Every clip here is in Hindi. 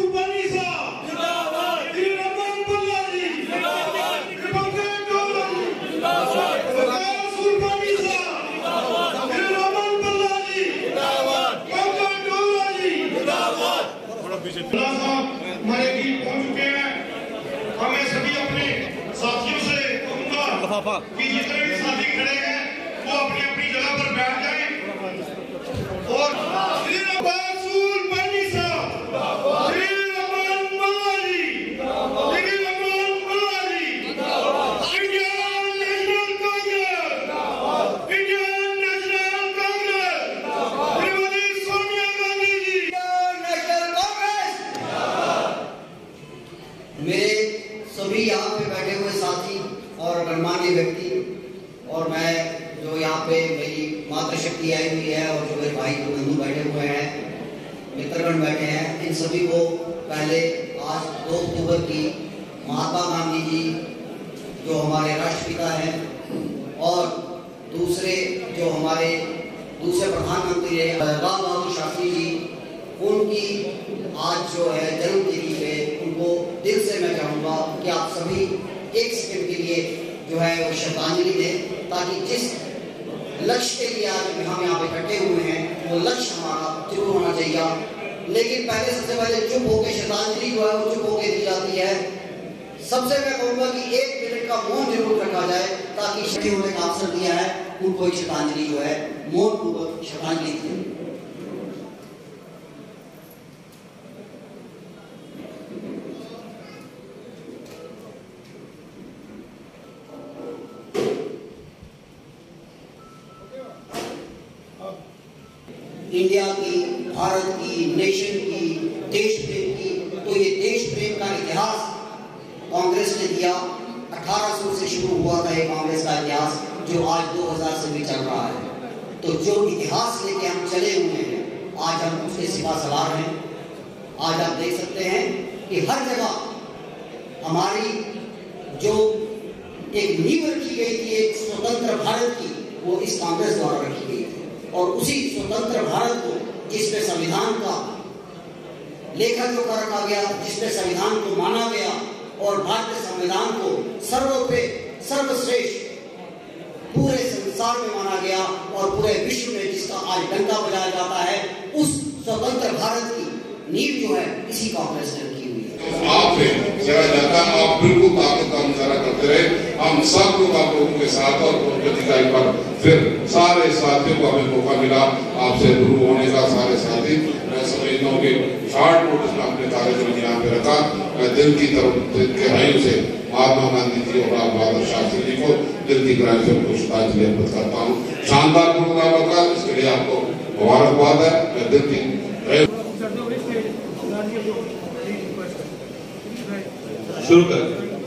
हमारे गीत पहुंच चुके हैं। हमें सभी अपने साथियों से कहूंगा कि जितने भी साथी खड़े हैं वो अपनी अपनी जगह पर बैठ जाएं और Shri Rasool Pani Sahab, Shri Raman Mallaji, Shri Raman Mallaji, Indian National Congress, Indian National Congress, Shrimati Sonia Gandhi ji, National Congress. मेरे सभी यहाँ पे बैठे हुए साथी और गणमान्य व्यक्ति और मैं जो यहाँ पे मेरी मातृशक्ति आई हुई है और जो मेरे भाई बंधु बैठे हुए हैं, मित्रगण बैठे हैं, इन सभी को पहले आज 2 अक्टूबर की महात्मा गांधी जी जो हमारे राष्ट्रपिता हैं और दूसरे जो हमारे दूसरे प्रधानमंत्री हैं लाल बहादुर शास्त्री जी, उनकी आज जो है जन्मतिथि पे उनको दिल से मैं चाहूँगा कि आप सभी 1 सेकंड के लिए जो है वो श्रद्धांजलि दें, ताकि जिस लक्ष्य के लिए आज हम यहाँ पे इकट्ठे हुए हैं वो लक्ष्य हमारा जरूर होना चाहिए। लेकिन पहले सबसे पहले चुप होकर श्रद्धांजलि जो है वो चुप होकर दी जाती है। सबसे मैं कहूँगा कि 1 मिनट का मौन जरूर रखा जाए, ताकि शक्ति होने का अवसर दिया है उनको एक श्रद्धांजलि जो है मौन पूर्वक श्रद्धांजलि दी। इंडिया की, भारत की, नेशन की, देश प्रेम की, तो ये देश प्रेम का इतिहास कांग्रेस ने दिया। 1800 से शुरू हुआ था ये कांग्रेस का इतिहास, जो आज 2000 से भी चल रहा है। तो जो इतिहास लेके हम चले हुए हैं, आज हम उसके सिवा सवार हैं। आज आप देख सकते हैं कि हर जगह हमारी जो एक नींव रखी गई थी एक स्वतंत्र भारत की, वो इस कांग्रेस द्वारा रखी गई थी। और उसी स्वतंत्र भारत को, जिसपे संविधान का लेखा जोखा रखा गया, जिसपे संविधान को माना गया और भारतीय संविधान को सर्वश्रेष्ठ पूरे संसार में माना गया और पूरे विश्व में जिसका आज डंका बजाया जाता है, उस स्वतंत्र भारत की नींव जो है इसी कांग्रेस ने रखी हुई है। आप बिल्कुल ताकत का मुजाहरा करते रहे। हम सब लोग आप लोगों के साथ और प्रतिकाई पर फिर सारे साथियों को हमें मौका मिला आपसे रूबरू होने का। सारे साथी मैं समझता हूँ कि शॉर्ट नोटिस में अपने कार्यक्रम यहाँ पे रखा। मैं दिल की तरफ गहराइयों से महात्मा गांधी जी और लाल बहादुर शास्त्री जी को दिल की गहराई से श्रद्धांजलि अर्पित करता हूँ। शानदार प्रोग्राम रखा, इसके लिए आपको मुबारकबाद है। मैं दिल की शुरू कर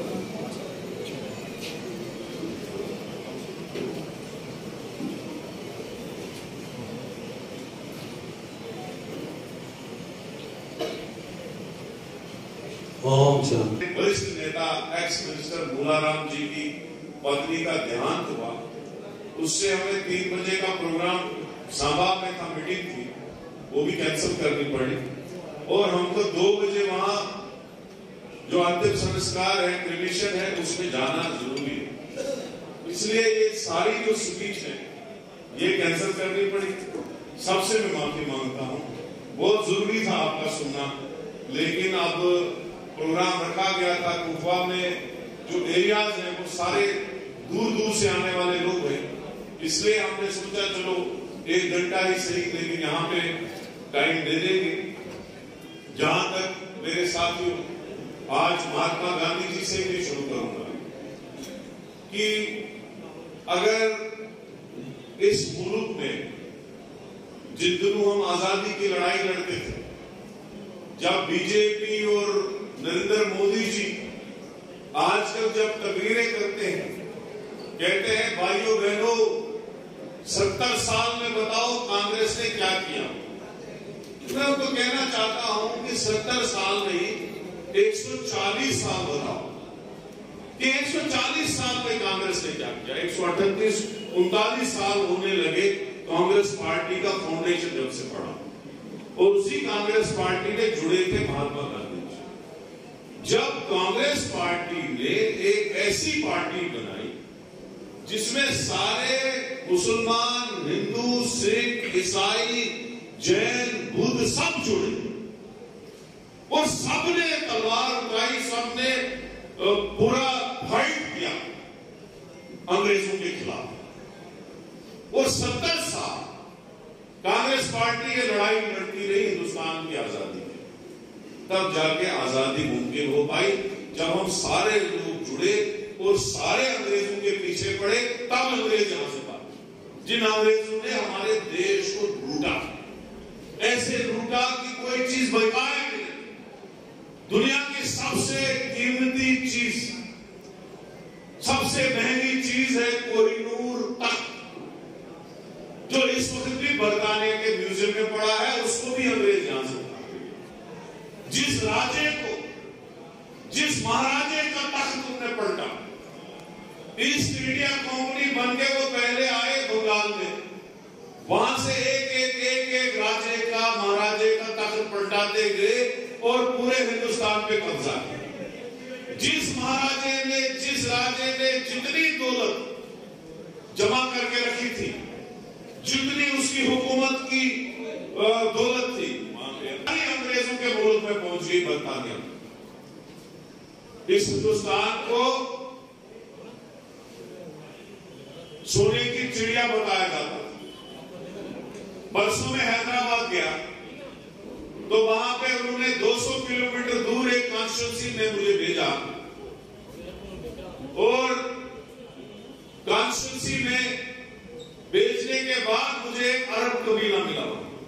वरिष्ठ नेता एक्स मिनिस्टर मूलाराम जी की पत्नी का देहांत हुआ, उससे हमें 3 बजे का प्रोग्राम सांबा में था, मीटिंग थी, वो भी कैंसिल करनी पड़ी और हमको 2 बजे वहां जो अंतिम संस्कार है, क्रिमेशन है, उसमें जाना जरूरी है। इसलिए ये सारी जो स्पीच है ये कैंसिल करनी पड़ी। सबसे मैं माफी मांगता हूँ, बहुत जरूरी था आपका सुनना, लेकिन अब प्रोग्राम रखा गया था। कुफवा में जो एरियाज हैं वो सारे दूर दूर से आने वाले लोग हैं, इसलिए हमने सोचा चलो 1 घंटा ही सही, लेकिन यहाँ पे टाइम दे देंगे। जहां तक मेरे साथियों, आज महात्मा गांधी जी से भी शुरू करूंगा कि अगर इस मुल्क में जिन दिनों हम आजादी की लड़ाई लड़ते थे, जब बीजेपी और नरेंद्र मोदी जी आजकल जब तकरीरें करते हैं, कहते हैं भाइयों बहनों 70 साल में बताओ कांग्रेस ने क्या किया, मैं उनको कहना चाहता हूं कि 70 साल नहीं 140 साल बताओ कि 140 साल में कांग्रेस ने क्या किया। 138-39 साल होने लगे कांग्रेस पार्टी का फाउंडेशन जब से पड़ा, और उसी कांग्रेस पार्टी ने जुड़े थे महात्मा गांधी। कांग्रेस पार्टी ने एक ऐसी पार्टी बनाई जिसमें सारे मुसलमान, हिंदू, सिख, ईसाई, जैन, बुद्ध सब जुड़े और सबने तलवार उठाई, सबने पूरा फाइट किया अंग्रेजों के खिलाफ। और 70 साल कांग्रेस पार्टी ये लड़ाई लड़ती रही हिंदुस्तान की आजादी में, तब जाके आजादी मुमकिन हो पाई। जब हम सारे लोग जुड़े और सारे अंग्रेजों के पीछे पड़े, तब अंग्रेज यहां से भागे। जिन अंग्रेजों ने हमारे देश को लूटा, ऐसे लूटा कि कोई चीज बचाए नहीं। दुनिया की सबसे कीमती चीज, सबसे महंगी चीज है कोहिनूर तख्त, जो इस वक्त भी बरतानिया के म्यूजियम में पड़ा है, उसको भी अंग्रेज यहां से उठा। जिस राजे को, जिस महाराजे का तख्त तुमने पलटा, ईस्ट इंडिया कंपनी बन के वो पहले आए बंगाल में, वहां से एक राजे का, महाराजे का तख्त पलटाते गए और पूरे हिंदुस्तान पे कब्जा किया। जिस महाराजे ने, जिस राजे ने जितनी दौलत जमा करके रखी थी, जितनी उसकी हुकूमत की दौलत थी, अंग्रेजों के मुल्क में पहुंच गई बरतानिया। इस हिंदुस्तान को सोने की चिड़िया बताया जाता। परसों में हैदराबाद गया तो वहां पे उन्होंने 200 किलोमीटर दूर एक कॉन्स्टिट्यूंसी में मुझे भेजा और कॉन्स्टिट्यूंसी में भेजने के बाद मुझे एक अरब कबीला मिला।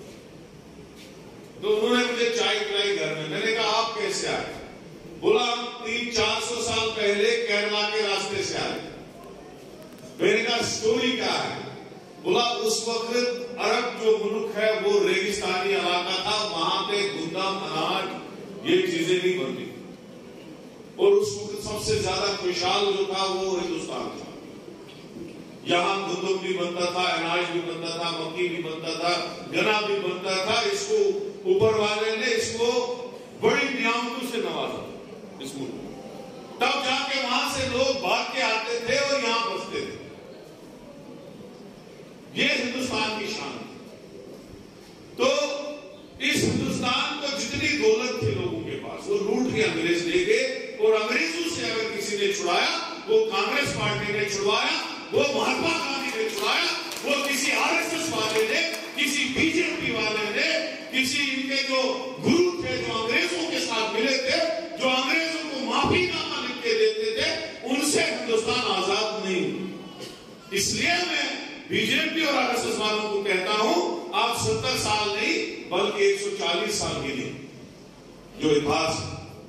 तो उन्होंने मुझे चाय पिलाई घर में। मैंने कहा आप कैसे आए? बोला हम 300-400 साल पहले केरला के रास्ते से आए। मैंने कहा स्टोरी क्या है? बोला उस वक्त अरब जो मुल्क है वो रेगिस्तानी इलाका था, वहां पे गुंदम, अनाज, ये चीजें नहीं बनती और उस वक्त सबसे ज्यादा खुशहाल जो था वो हिंदुस्तान था। यहां गुंदम भी बनता था, अनाज भी बनता था, मक्की भी बनता था, गन्ना भी बनता था। इसको ऊपर वाले ने इसको बड़ी नियामतों से नवाजा इस मुल्क में। तब जाके वहां से लोग भाग के आते थे और यहां बसते थे। ये हिंदुस्तान की शान थी। तो इस हिंदुस्तान को जितनी दौलत थी लोगों के पास, वो लूट के अंग्रेज ले गए। और अंग्रेजों से अगर किसी ने छुड़ाया, वो कांग्रेस पार्टी ने छुड़वाया, वो महात्मा गांधी ने छुड़ाया, वो किसी आरएसएस वाले ने, किसी बीजेपी वाले ने, किसी इनके जो गुरु थे जो अंग्रेजों के साथ मिले थे, जो अंग्रेजों को माफीनामा लिख के देते थे, उनसे हिंदुस्तान आजाद नहीं। इसलिए मैं बीजेपी और आरएसएस वालों को कहता हूं, आप 70 साल नहीं बल्कि 140 साल के लिए जो इतिहास।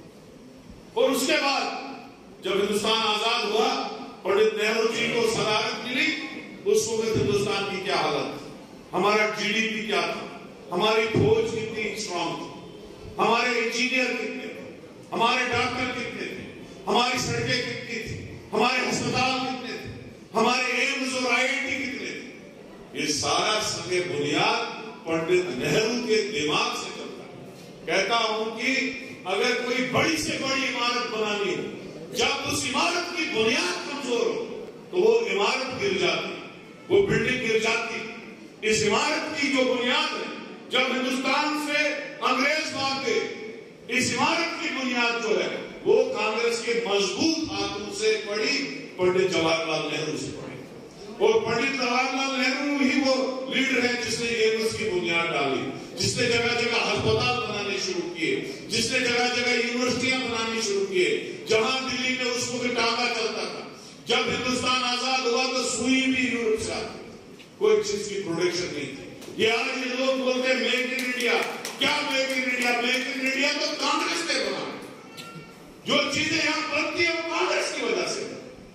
और उसके बाद जब हिंदुस्तान आजाद हुआ, पंडित नेहरू जी को सदारत मिली, उस वक्त हिंदुस्तान की क्या हालत थी, हमारा जीडीपी क्या था, हमारी फौज कितनी स्ट्रांग थी, हमारे इंजीनियर कितने थे, हमारे डॉक्टर कितने थे, हमारी सड़कें कितनी थी, हमारे अस्पताल कितने थे, हमारे एम्स और आईआईटी कितने थे। ये सारा संगे बुनियाद पंडित नेहरू के दिमाग से चलता है। कहता हूं कि अगर कोई बड़ी से बड़ी इमारत बनानी हो, जब उस इमारत की बुनियाद कमजोर हो तो वो इमारत गिर जाती, वो बिल्डिंग गिर जाती। इस इमारत की जो बुनियाद है, जब हिंदुस्तान से अंग्रेज भाग गए, इस इमारत की बुनियाद जो है वो कांग्रेस के मजबूत हाथों से पड़ी, पंडित जवाहरलाल नेहरू से पड़ी। और पंडित जवाहरलाल नेहरू ही वो लीडर है जिसने एम्स की बुनियाद डाली, जिसने जगह जगह अस्पताल बनाने शुरू किए, जिसने जगह जगह यूनिवर्सिटियां बनानी शुरू किए। जहां दिल्ली में उस वक्त टांगा चलता था, जब हिंदुस्तान आजाद हुआ तो सुई भी यूरोप से आती, कोई चीज की प्रोडक्शन नहीं थी। ये आज ये लोग बोलते हैं मेक इन इंडिया। क्या make in India? Make in India तो कांग्रेस ने बना। जो चीजें यहां बनती है वो कांग्रेस की वजह से।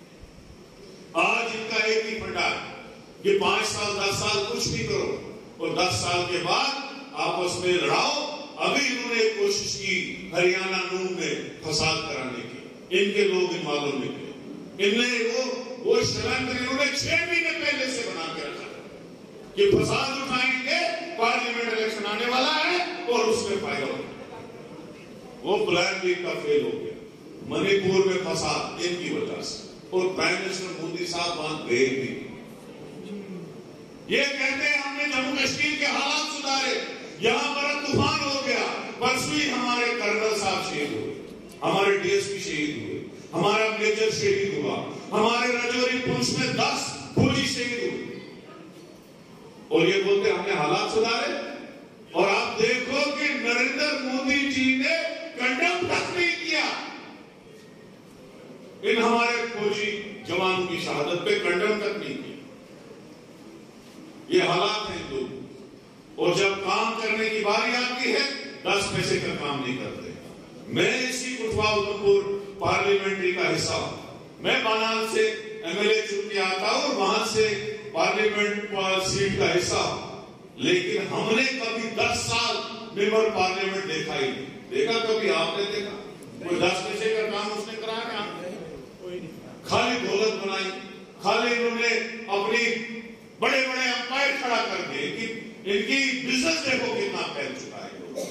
आज इनका एक ही फंडा है, ये 5 साल 10 साल कुछ नहीं करो और 10 साल के बाद आपस में लड़ाओ। अभी इन्होंने कोशिश की हरियाणा नून में फसाद कराने की, इनके लोग इन्वॉल्व निकले। इनने वो षड्यंत्र इन्होंने 6 महीने पहले से बना के रखा कि फसाद उठाएंगे, पार्लियामेंट इलेक्शन आने वाला है और उसमें फायदा होगा। वो प्लान भी इनका फेल हो गया। मणिपुर में फंसा इनकी वजह से, और प्राइम मिनिस्टर मोदी साहब वहां गए भी। ये कहते हैं हमने जम्मू कश्मीर के हालात सुधारे, यहां पर तूफान हो गया, परसों ही हमारे कर्नल साहब शहीद हुए, हमारे डीएसपी शहीद हुए, हमारा मेजर शहीद हुआ, हमारे राजौरी पुलिस में 10 फौजी शहीद हुए, और ये बोलते हमने हालात सुधारे। और आप देखो कि नरेंद्र मोदी जी ने कंडम तक नहीं किया इन हमारे फौजी जवानों की शहादत पे, कंडम तक नहीं किया। ये हालात हैं लोग, और जब काम करने की बारी आती है 10 पैसे का काम नहीं करते। मैं इसी उठवा उधमपुर पार्लियामेंट्री का हिस्सा हूं। मैं बानाल से एमएलए चुन के आता हूं और वहां से पार्लियामेंट सीट का हिस्सा हूं, लेकिन हमने कभी 10 साल मेंबर पार्लियामेंट देखा ही नहीं। देखा कभी? आपने देखा? कोई 10 पैसे का काम उसने कराया क्या? खाली दौलत बनाई, खाली इन्होंने अपनी बड़े बड़े अंपायर खड़ा कर दिए कि इनकी बिजनेस देखो कितना फैल चुका है।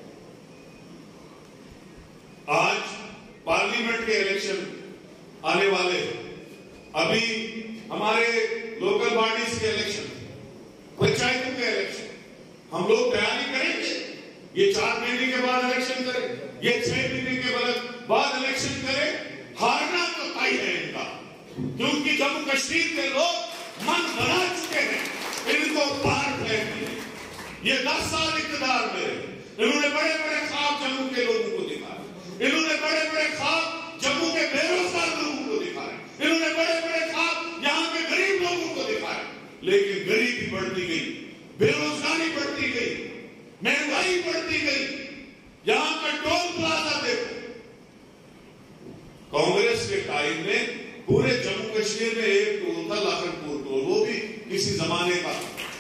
आज पार्लियामेंट के इलेक्शन आने वाले, अभी हमारे लोकल बॉडीज के इलेक्शन, पंचायतों के इलेक्शन, हम लोग तैयारी करेंगे। ये 4 महीने के बाद इलेक्शन करें, ये 6 महीने के बाद इलेक्शन करें, हारना तो तय है इनका, क्योंकि जम्मू कश्मीर के लोग मन बना चुके हैं, इनको पार फेंक दिए। ये 10 साल इक़्तिदार में रहे, इन्होंने बड़े बड़े ख्वाब जम्मू के लोगों को दिखाए, इन्होंने बड़े बड़े ख्वाब जम्मू के बेरोजगार लोगों को दिखाए, इन्होंने बड़े बड़े ख्वाब यहाँ के गरीब लोगों को दिखाए, लेकिन गरीबी बढ़ती गई, बेरोजगारी बढ़ती गई, महंगाई बढ़ती गई। यहां का टोल प्लाजा देखो, कांग्रेस के टाइम में पूरे जम्मू कश्मीर में एक टोल था, लखनपुर टोल, वो भी किसी जमाने का।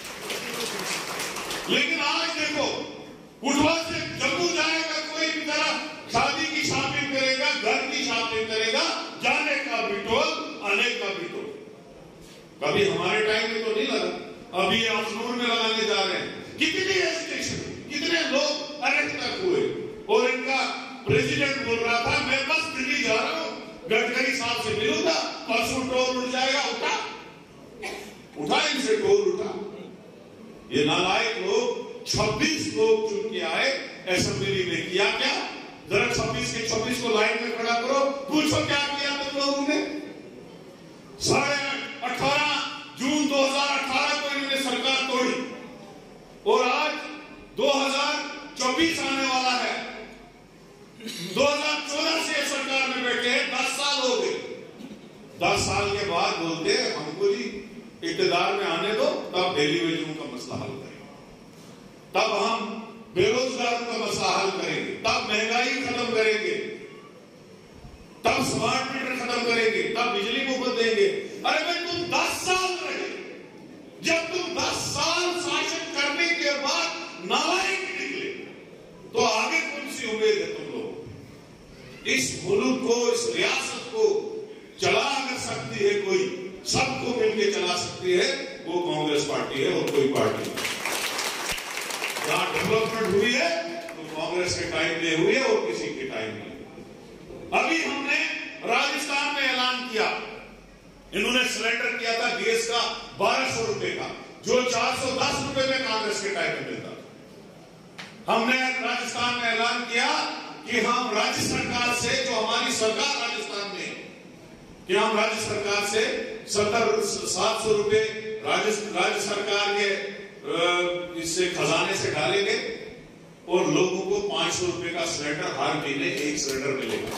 लेकिन आज देखो, उठवा से जम्मू जाएगा कोई भी तरह, शादी की शॉपिंग करेगा, घर की शॉपिंग करेगा, जाने का भी टोल, आने का भी टोल। कभी हमारे टाइम में तो नहीं लगा, अभी अफनूर में लगाने जा रहे हैं। कितनी एजिटेशन, कितने लोग अरेस्ट तक हुए, और इनका प्रेसिडेंट बोल रहा था मैं बस दिल्ली जा रहा हूं, गडकरी साहब से मिलूंगा, परसों टोल उठ जाएगा। उठा इनसे टोल उठा। ये नालायक लोग 26 लोग चुन के आए असेंबली में, किया क्या? जरा 26 के 26 को लाइन में खड़ा करो, पूछो क्या किया तुम लोगों ने? 18 जून 2018 को इन्होंने सरकार तोड़ी, और आज 2024 आने वाला है, 2014 से सरकार में बैठे हैं, 10 साल हो गए। 10 साल के बाद बोलते हमको जी इक़्तिदार में आने दो, तब डेली वेजों का मसला हल करेंगे, तब हम बेरोजगारों का मसला हल करेंगे, तब महंगाई खत्म करेंगे, तब स्मार्ट मीटर खत्म करेंगे, तब बिजली मुफ्त देंगे। अरे भाई तुम 10 साल रहे, जब तुम 10 साल शासन करने के बाद नालायक निकले, तो आगे कौन सी उम्मीद है तुम लोग? इस मुल्क को, इस रियासत को चला अगर सकती है कोई, सबको मिलकर चला सकती है, वो कांग्रेस पार्टी है और कोई पार्टी नहीं। जहां डेवलपमेंट हुई है तो कांग्रेस के टाइम में हुई है और किसी के टाइम में। अभी हमने राजस्थान में ऐलान किया, इन्होंने सिलेंडर किया था गैस का 1200 रुपए का, जो 410 रुपए में कांग्रेस के टाइम में मिलता। हमने राजस्थान में ऐलान किया कि हम राज्य सरकार से, जो हमारी सरकार राजस्थान में, कि हम राज्य सरकार से 700 रुपए राज्य सरकार के इससे खजाने से डालेंगे, और लोगों को 500 रुपए का सिलेंडर हर महीने एक सिलेंडर मिलेगा।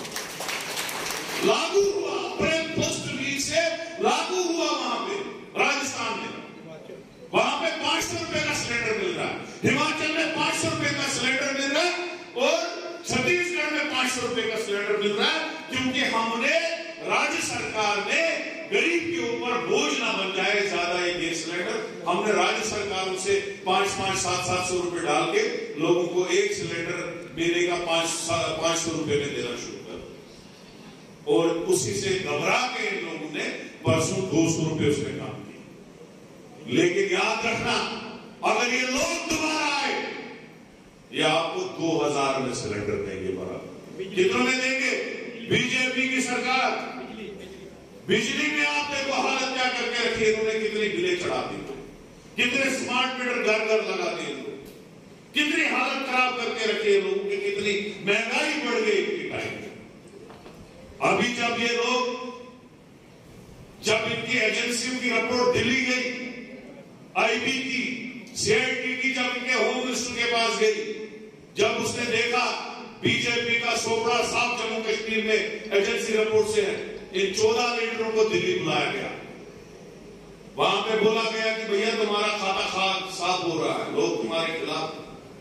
लागू हुआ, अप्रैल 1 वीक से लागू हुआ वहां पे राजस्थान में। वहां पे 500 रुपए का सिलेंडर मिल रहा है, हिमाचल में 500 रुपए का सिलेंडर मिल रहा है, और छत्तीसगढ़ में 500 रुपए का सिलेंडर मिल रहा है, क्योंकि हमने राज्य सरकार ने गरीब के ऊपर बोझ ना बन जाए ज्यादा ये गैस सिलेंडर, हमने राज्य सरकारों से 500, 700 रुपए डाल के लोगों को एक सिलेंडर महीने का 500 रुपए में देना शुरू कर, और उसी से घबरा के इन लोगों ने परसों 200 रुपए उसमें काम किया। लेकिन याद रखना, अगर ये लोग दोबारा आए, ये आपको 2000 में सिलेंडर देंगे बराबर। कितनों में देंगे? बीजेपी की सरकार बिजली में आप देखो हालत क्या करके रखी है इन्होंने, कितने बिले चढ़ा दी, कितने स्मार्ट मीटर घर घर लगा दिए, कितनी हालत खराब करके रखी है लोगों की, कितनी महंगाई बढ़ गई इनकी टाइम। अभी जब ये लोग, जब इनकी एजेंसियों की रिपोर्ट दिल्ली गई, आईबी की, सीआईडी की, जब इनके होम मिनिस्टर के पास गई, जब उसने देखा बीजेपी का सोपड़ा साफ जम्मू कश्मीर में एजेंसी रिपोर्ट से है, इन 14 लीडरों को दिल्ली बुलाया गया। वहां पे बोला गया कि भैया तुम्हारा खाता साफ हो रहा है, लोग तुम्हारे खिलाफ।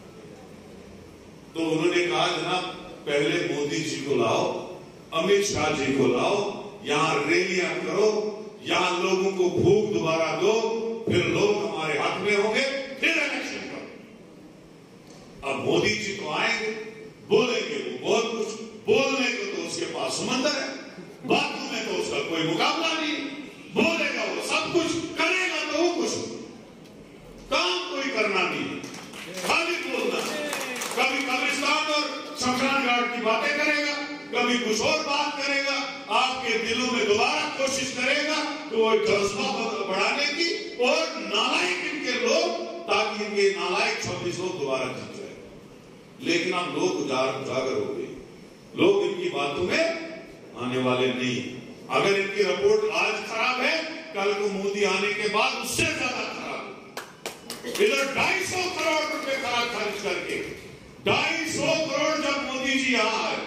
तो उन्होंने कहा जनाब पहले मोदी जी को लाओ, अमित शाह जी को लाओ, यहां रैलियां करो, यहां लोगों को भूख दोबारा दो, फिर लोग हमारे हक में होंगे, फिर इलेक्शन करो। अब मोदी जी तो आएंगे, बोलेंगे वो बहुत कुछ, बोलने को तो उसके पास समंदर है, बातों में तो उसका कोई मुकाबला नहीं, बोलेगा वो सब कुछ, करेगा तो वो कुछ, काम कोई करना नहीं, खाली बोलना। कभी कब्रिस्तान और शमशान घाट की बातें करेगा, कभी कुछ और बात करेगा, आपके दिलों में दोबारा कोशिश करेगा तो वो जज्बा बढ़ाने की, और नालायक इनके लोग, ताकि इनके नालायक 26 लोग दोबारा जीत जाए। लेकिन अब लोग उजागर हो गए, लोग इनकी बातों में आने वाले नहीं। अगर इनकी रिपोर्ट आज खराब है, कल को मोदी आने के बाद उससे ज्यादा खराब। इधर 250 करोड़ रुपए खर्च करके, 250 करोड़ जब मोदी जी यहां आए,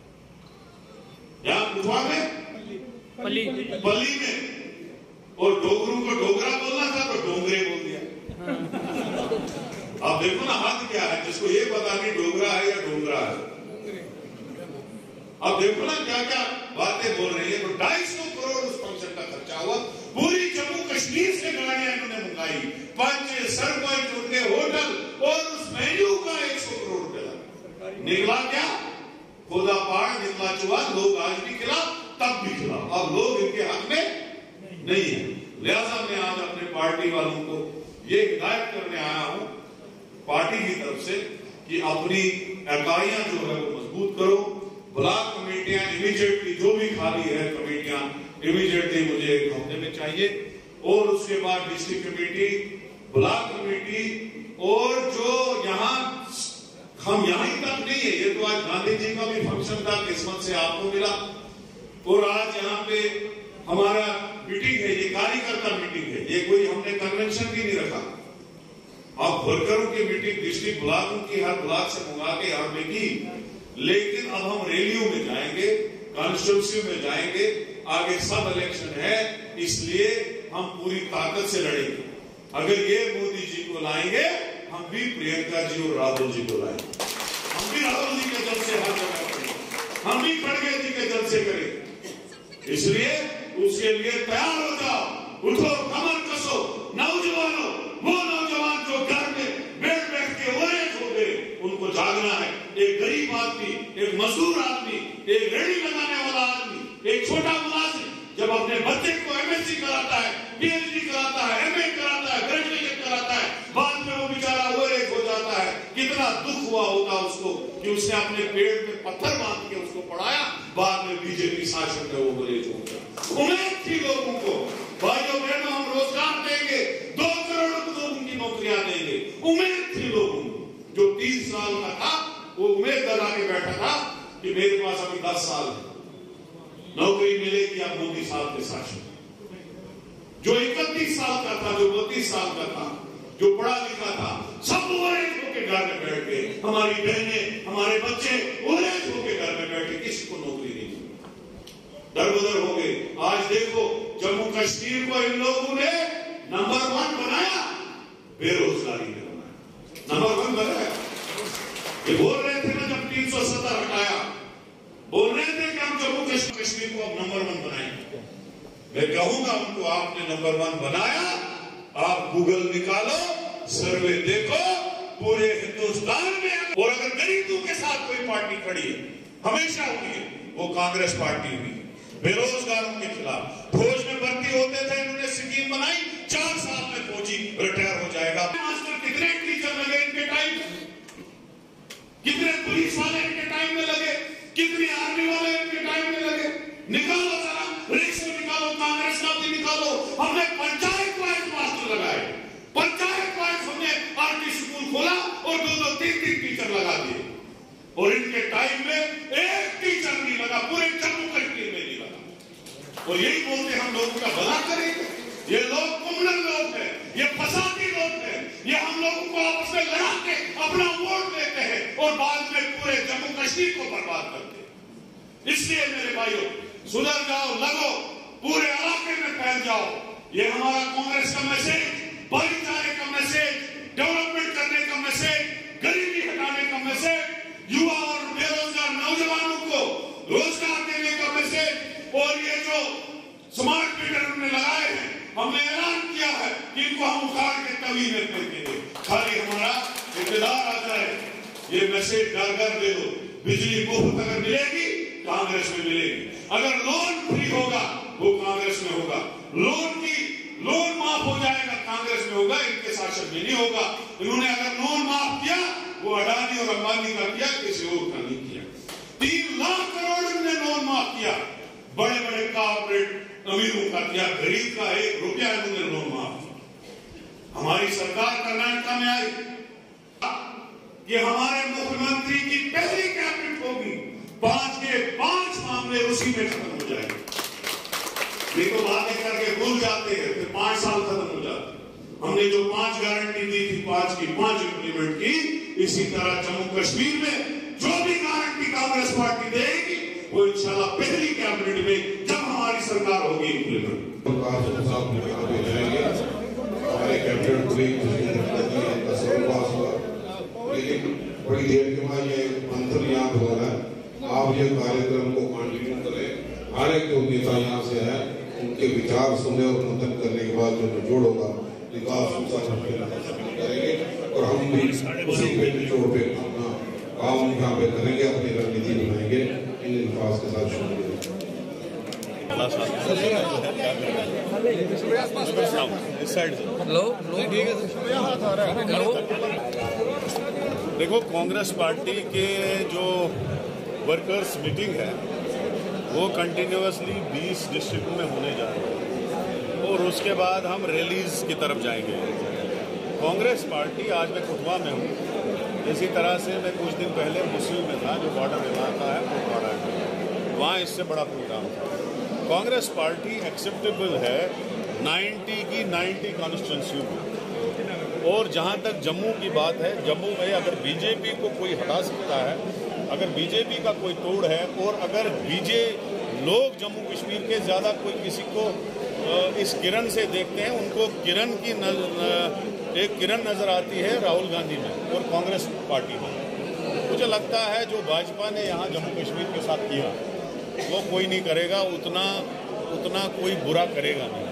यहां कुफा में, पल्ली में, और डोगरों को डोगरा बोलना था तो डोंगरे बोल दिया। अब देखो ना हाथ क्या है, जिसको ये पता नहीं डोगरा है या डोंगरा है। अब देखो ना क्या क्या बातें बोल रही है। तो 250 करोड़ उस फंक्शन का खर्चा हुआ, पूरी जम्मू कश्मीर से गाड़ियां इन्होंने मंगाई, पंच सरपंच, उनके होटल, और उस मेन्यू का 100 करोड़ रुपए लगा। निकला क्या? खुदा पहाड़, निकला चुहा, लोग आज भी खिलाफ, तब भी खिलाफ। अब लोग इनके हक में नहीं है। लिहाजा मैं आज अपने पार्टी वालों को ये हिदायत करने आया हूं पार्टी की तरफ से कि अपनी इकाइयां जो है वो मजबूत करो। ब्लॉक कमेटियां इमीडिएटली, जो भी खाली है कमेटियां इमीडिएटली मुझे 1 हफ्ते में चाहिए, और उसके बाद डिस्ट्रिक्ट कमेटी, ब्लॉक कमेटी, और जो यहाँ हम यहीं तक नहीं है, ये तो आज गांधी जी का भी फंक्शन था, किस्मत से आपको मिला, और आज यहाँ पे हमारा मीटिंग है, ये कार्यकर्ता मीटिंग है, ये कोई हमने कन्वेंशन भी नहीं रखा। अब वर्करों की मीटिंग डिस्ट्रिक्ट ब्लॉकों की हर ब्लॉक से मंगा के यहाँ पे की, लेकिन अब हम रैलियों में जाएंगे, कॉन्स्टिट्यूंसी में जाएंगे, आगे सब इलेक्शन है, इसलिए हम पूरी ताकत से लड़ेंगे। अगर ये मोदी जी को लाएंगे, हम भी प्रियंका जी और राहुल जी को लाएंगे, हम भी राहुल जी के जलसे हर जगह करेंगे, हम भी खड़गे जी के जलसे करेंगे। इसलिए उसके लिए तैयार हो जाओ, उठो, कमर कसो, नौजवानों, वो नौजवान जो घर में बैठ बैठ के ओरेज हो गए, उनको जागना है। एक गरीब आदमी, एक मजदूर आदमी, एक रेडी लगाने वाला आदमी, एक छोटा मुलाजिम जब अपने बच्चे को एमएससी कराता है, पीएचडी कराता है, एमए कराता है, ग्रेजुएशन कराता है, बाद में वो बेचारा ओवरएज हो जाता है, कितना दुख हुआ होगा उसको कि उसने अपने पेट में पत्थर बांध के उसको पढ़ाया, बाद में बीजेपी शासन में वो ओवरएज हो गया। उम्मीद थी लोगों को, भाइयों बहनों हम रोजगार देंगे, 2 करोड़ लोगों की नौकरियां देंगे, उम्मीद थी लोगों को। जो 30 साल का था वो उम्मीद लगा के बैठा था कि मेरे पास अभी 10 साल है, नौकरी मिलेगी अब मोदी साहब के शासन। जो 31 साल का था, जो 32 साल का था, जो पढ़ा लिखा था, सब ओवरएज होके घर में बैठ गए। हमारी बहनें, हमारे बच्चे ओवरएज होके घर में बैठे, किसी को नौकरी नहीं मिली, दरबदर हो गए। आज देखो जम्मू कश्मीर को इन लोगों ने नंबर 1 बनाया, बेरोजगारी में बनाया, नंबर 1 बनाया। ये बोल रहे थे ना जब 370 हटाया, बोल रहे थे कि हम जम्मू कश्मीर को अब नंबर 1 बनाएंगे। मैं कहूंगा उनको, आपने नंबर 1 बनाया, आप गूगल निकालो, सर्वे देखो, पूरे हिंदुस्तान में, और अगर गरीबों के साथ कोई पार्टी खड़ी है, हमेशा हुई है, वो कांग्रेस पार्टी हुई है। बेरोजगारों के खिलाफ फौज में भर्ती होते थे, इन्होंने स्कीम बनाई, 4 साल में फौजी रिटायर हो जाएगा। मास्टर कितने टीचर लगे इनके टाइम, कितने पुलिस वाले इनके टाइम में लगे, कितने आर्मी वाले इनके टाइम हमने पंचायत वाइज मास्टर लगाए, पंचायत वाइज हमने आरटी स्कूल खोला और 2-2, 3-3 टीचर लगा दिए। और इनके टाइम में एक टीचर नहीं लगा, पूरे जम्मू कश्मीर में नहीं लगा। और यही बोलते हम लोगों का भला करेंगे। ये लोग क्रिमिनल लोग हैं, ये फसादी लोग हैं, ये हम लोगों को आपस में लड़ा के अपना वोट लेते हैं और बाद में पूरे जम्मू कश्मीर को बर्बाद करते हैं। इसलिए मेरे भाइयों, सुधर जाओ, लगो, पूरे इलाके में फैल जाओ। ये हमारा कांग्रेस का मैसेज, भाईचारे का मैसेज, डेवलपमेंट करने का मैसेज, गरीबी हटाने का मैसेज, युवा और बेरोजगार नौजवानों को रोजगार देने का मैसेज। और ये जो स्मार्ट मीटर हमने लगाए हैं, हमने ऐलान किया है कि इनको हम उखाड़ के तवी में फेंकेंगे। खाली हमारा इक़्तिदार आ जाए, ये मैसेज घर घर दे दो। बिजली मुफ्त अगर मिलेगी, कांग्रेस में मिलेगी। अगर लोन फ्री होगा, वो कांग्रेस में होगा। लोन माफ हो जाएगा, कांग्रेस में होगा, इनके शासन में नहीं होगा। इन्होंने अगर लोन माफ किया, वो अडानी और अंबानी का किया, किसी और का नहीं किया। 3 लाख करोड़ इन्होंने लोन माफ किया, बड़े बड़े कॉर्पोरेट अमीरों का किया, गरीब का 1 रुपया इन्होंने लोन माफ किया। हमारी सरकार कर्नाटक में आई कि हमारे मुख्यमंत्री की पहली कैबिनेट होगी, 5 के 5 मामले उसी में खत्म हो जाएंगे। नहीं तो बातें करके भूल जाते हैं, फिर 5 साल खत्म हो जाते हैं। हमने जो 5 गारंटी दी थी, 5 की 5 इंप्लीमेंट की। इसी तरह जम्मू कश्मीर में जो भी गारंटी कांग्रेस पार्टी देगी, वो इंशाल्लाह पहली कैबिनेट में जब हमारी सरकार होगी इंप्लीमेंट। हमारे कैबिनेट को लेकिन बड़ी देर के बाद ये मंत्र याद हो रहा है। आप ये कार्यक्रम को कंटिन्यू करें। हर एक जो नेता यहाँ से है, उनके विचार सुने और मंथन करने के बाद जो जोड़ होगा, विकास करेंगे और हम भी उसी पे जोड़ पे अपना काम यहाँ पे करेंगे, अपनी रणनीति बनाएंगे इन विकास के साथ। शुरू देखो, कांग्रेस पार्टी के जो वर्कर्स मीटिंग है वो कंटिन्यूअसली 20 डिस्ट्रिक्ट में होने जा रही है और उसके बाद हम रैलीज की तरफ जाएंगे। कांग्रेस पार्टी, आज मैं कुटवा में हूँ, इसी तरह से मैं कुछ दिन पहले मुस्लिम में था, जो बॉर्डर इलाका है कुपवाड़ा में, वहाँ इससे बड़ा प्रोग्राम था। कांग्रेस पार्टी एक्सेप्टेबल है 90 की 90 कॉन्स्टिट्यूंसी में। और जहाँ तक जम्मू की बात है, जम्मू में अगर बीजेपी को कोई हटा सकता है, अगर बीजेपी का कोई तोड़ है, और अगर लोग जम्मू कश्मीर के ज़्यादा कोई किसी को इस किरण से देखते हैं, उनको किरण की एक किरण नज़र आती है राहुल गांधी में और कांग्रेस पार्टी में। मुझे लगता है जो भाजपा ने यहाँ जम्मू कश्मीर के साथ किया, वो कोई नहीं करेगा, उतना कोई बुरा करेगा नहीं।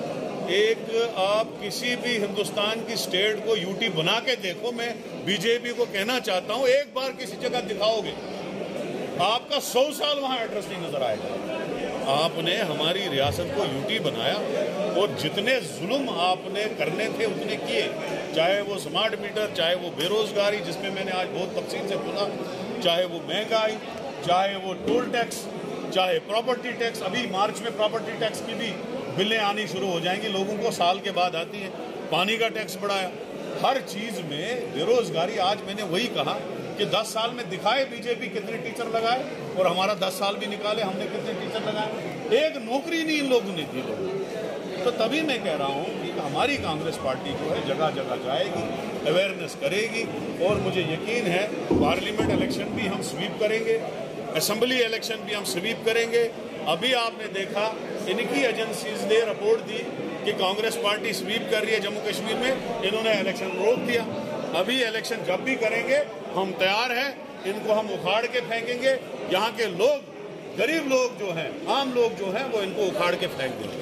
एक आप किसी भी हिंदुस्तान की स्टेट को यूटी बना के देखो। मैं बीजेपी को कहना चाहता हूं, एक बार किसी जगह दिखाओगे, आपका 100 साल वहां एड्रेस नहीं नजर आएगा। आपने हमारी रियासत को यूटी बनाया और जितने जुल्म आपने करने थे उतने किए, चाहे वो स्मार्ट मीटर, चाहे वो बेरोजगारी जिसमें मैंने आज बहुत तफसील से सुना, चाहे वो महंगाई, चाहे वो टोल टैक्स, चाहे प्रॉपर्टी टैक्स। अभी मार्च में प्रॉपर्टी टैक्स की भी बिलें आनी शुरू हो जाएंगी, लोगों को साल के बाद आती है। पानी का टैक्स बढ़ाया, हर चीज में बेरोजगारी। आज मैंने वही कहा कि 10 साल में दिखाए बीजेपी कितने टीचर लगाए, और हमारा 10 साल भी निकाले, हमने कितने टीचर लगाए। एक नौकरी नहीं इन लोगों ने दी लोगों। तो तभी मैं कह रहा हूं कि हमारी कांग्रेस पार्टी जो है जगह जगह जाएगी, अवेयरनेस करेगी, और मुझे यकीन है पार्लियामेंट इलेक्शन भी हम स्वीप करेंगे, असेंबली इलेक्शन भी हम स्वीप करेंगे। अभी आपने देखा इनकी एजेंसीज ने रिपोर्ट दी कि कांग्रेस पार्टी स्वीप कर रही है जम्मू कश्मीर में, इन्होंने इलेक्शन रोक दिया। अभी इलेक्शन जब भी करेंगे हम तैयार हैं, इनको हम उखाड़ के फेंकेंगे। यहाँ के लोग, गरीब लोग जो हैं, आम लोग जो हैं, वो इनको उखाड़ के फेंक देंगे।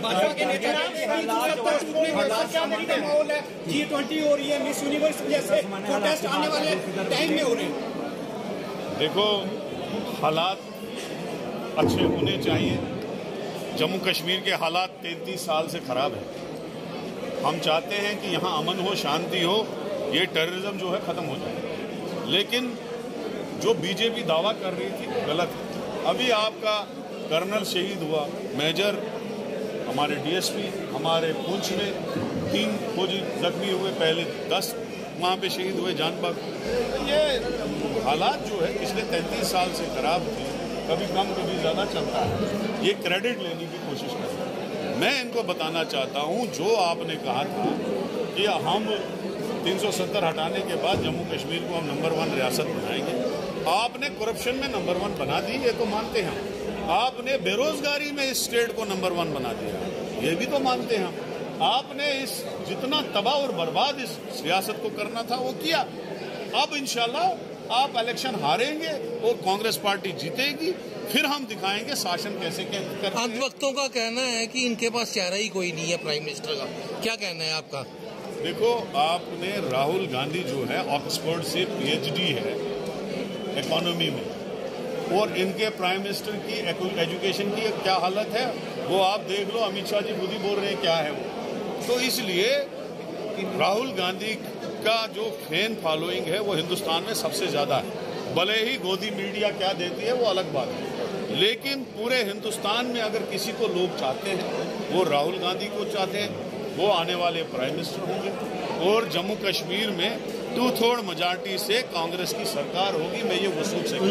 G20 हो रही है, मिस यूनिवर्स जैसे प्रोटेस्ट आने वाले टाइम में हो रहे हैं। देखो, हालात अच्छे होने चाहिए। जम्मू कश्मीर के हालात 33 साल से खराब है। हम चाहते हैं कि यहाँ अमन हो, शांति हो, ये टेररिज्म जो है ख़त्म हो जाए। लेकिन जो बीजेपी दावा कर रही थी गलत है। अभी आपका कर्नल शहीद हुआ, मेजर हमारे डीएसपी, हमारे पुंछ में 3 फौजी जख्मी हुए, पहले 10 वहाँ पे शहीद हुए जानबाग। ये हालात जो है पिछले 33 साल से खराब थे, कभी कम कभी ज़्यादा चलता है। ये क्रेडिट लेने की कोशिश कर रहे हैं। मैं इनको बताना चाहता हूँ, जो आपने कहा था कि हम 370 हटाने के बाद जम्मू कश्मीर को हम नंबर 1 रियासत बनाएंगे, आपने करप्शन में नंबर 1 बना दी, ये तो मानते हैं। आपने बेरोजगारी में इस स्टेट को नंबर 1 बना दिया, ये भी तो मानते हैं। आपने इस जितना तबाह और बर्बाद इस सियासत को करना था वो किया। अब इंशाल्लाह आप इलेक्शन हारेंगे और कांग्रेस पार्टी जीतेगी, फिर हम दिखाएंगे शासन कैसे करते हैं। अंधभक्तों का कहना है कि इनके पास चेहरा ही कोई नहीं है प्राइम मिनिस्टर का, क्या कहना है आपका? देखो, आपने राहुल गांधी जो है ऑक्सफोर्ड से PhD है इकोनॉमी में, और इनके प्राइम मिनिस्टर की एजुकेशन की क्या हालत है वो आप देख लो। अमित शाह जी खुद ही बोल रहे हैं क्या है वो। तो इसलिए राहुल गांधी का जो फैन फॉलोइंग है वो हिंदुस्तान में सबसे ज्यादा है। भले ही गोदी मीडिया क्या देती है वो अलग बात है, लेकिन पूरे हिंदुस्तान में अगर किसी को लोग चाहते हैं वो राहुल गांधी को चाहते हैं। वो आने वाले प्राइम मिनिस्टर होंगे और जम्मू कश्मीर में 2/3 मेजॉरिटी से कांग्रेस की सरकार होगी। मैं ये वसूल से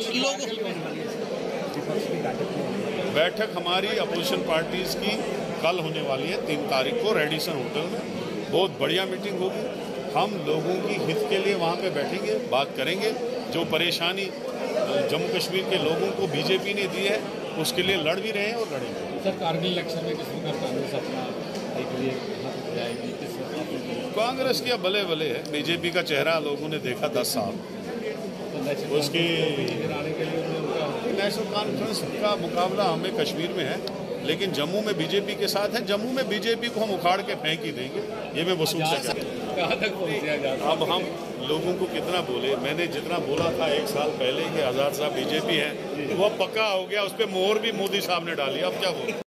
बैठक हमारी अपोजिशन पार्टीज की कल होने वाली है 3 तारीख को रेडिसन होटल में। बहुत बढ़िया मीटिंग होगी। हम लोगों की हित के लिए वहाँ पे बैठेंगे, बात करेंगे। जो परेशानी जम्मू कश्मीर के लोगों को बीजेपी ने दी है उसके लिए लड़ भी रहे हैं और लड़ेंगे। सर, कारगिल इलेक्शन में किस प्रकार कांग्रेस अपना कांग्रेस की भले भले है, बीजेपी का चेहरा लोगों ने देखा 10 साल। उसकी नेशनल कॉन्फ्रेंस का मुकाबला हमें कश्मीर में है, लेकिन जम्मू में बीजेपी के साथ है। जम्मू में बीजेपी को हम उखाड़ के फेंक ही देंगे, ये मैं वसूल से कहाँ तक पहुँचा जाता। अब हम लोगों को कितना बोले, मैंने जितना बोला था 1 साल पहले कि आज़ाद साहब बीजेपी है वो पक्का हो गया, उस पर मोहर भी मोदी साहब ने डाली। अब क्या बोले।